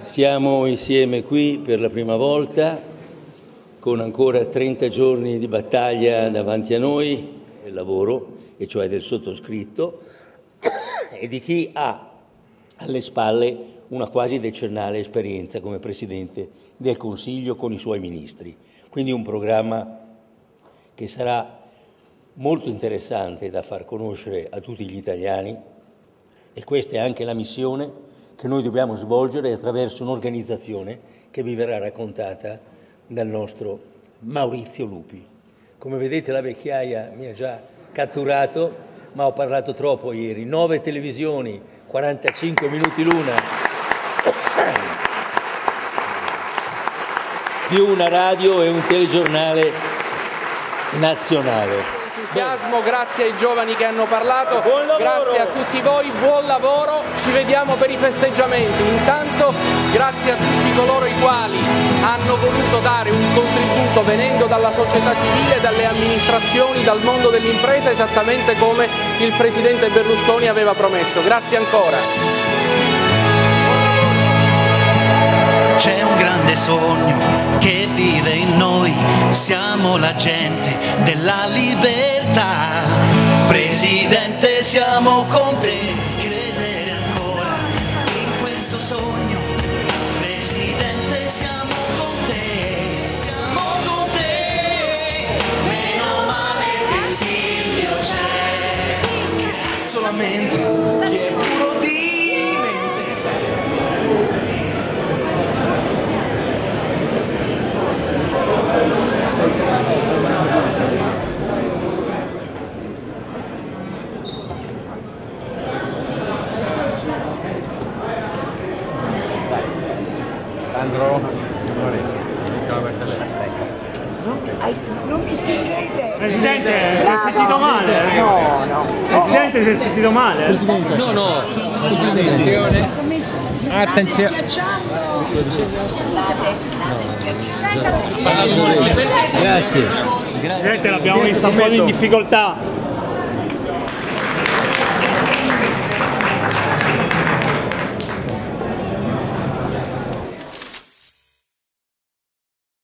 Siamo insieme qui per la prima volta, con ancora 30 giorni di battaglia davanti a noi, del lavoro, e cioè del sottoscritto, e di chi ha alle spalle una quasi decennale esperienza come Presidente del Consiglio con i suoi ministri. Quindi un programma che sarà molto interessante da far conoscere a tutti gli italiani, e questa è anche la missione che noi dobbiamo svolgere attraverso un'organizzazione che vi verrà raccontata dal nostro Maurizio Lupi. Come vedete la vecchiaia mi ha già catturato, ma ho parlato troppo ieri. 9 televisioni, 45 minuti l'una, più una radio e un telegiornale nazionale. Grazie ai giovani che hanno parlato, grazie a tutti voi, buon lavoro, ci vediamo per i festeggiamenti. Intanto grazie a tutti coloro i quali hanno voluto dare un contributo venendo dalla società civile, dalle amministrazioni, dal mondo dell'impresa, esattamente come il Presidente Berlusconi aveva promesso. Grazie ancora. C'è un grande sogno che vive in noi, siamo la gente della libertà. Presidente, siamo con te, credere ancora in questo sogno. Presidente, siamo con te, meno male che Silvio c'è, che ha solamente chi è puro di mente. Andro, signore, non mi spingete! Presidente, si è sentito male? No. Presidente, si è sentito male? Presidente. No. Attenzione! Attenzione. Schiacciando! Scusate, state schiacciando! Grazie. Presidente, l'abbiamo vista un po' in difficoltà.